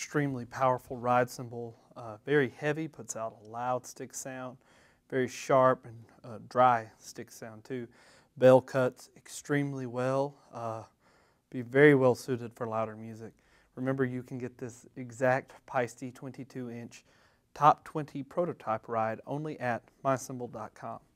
extremely powerful ride cymbal, very heavy, puts out a loud stick sound, very sharp and dry stick sound too. Bell cuts extremely well, be very well suited for louder music. Remember, you can get this exact Paiste 22-inch top 20 prototype ride only at mycymbal.com.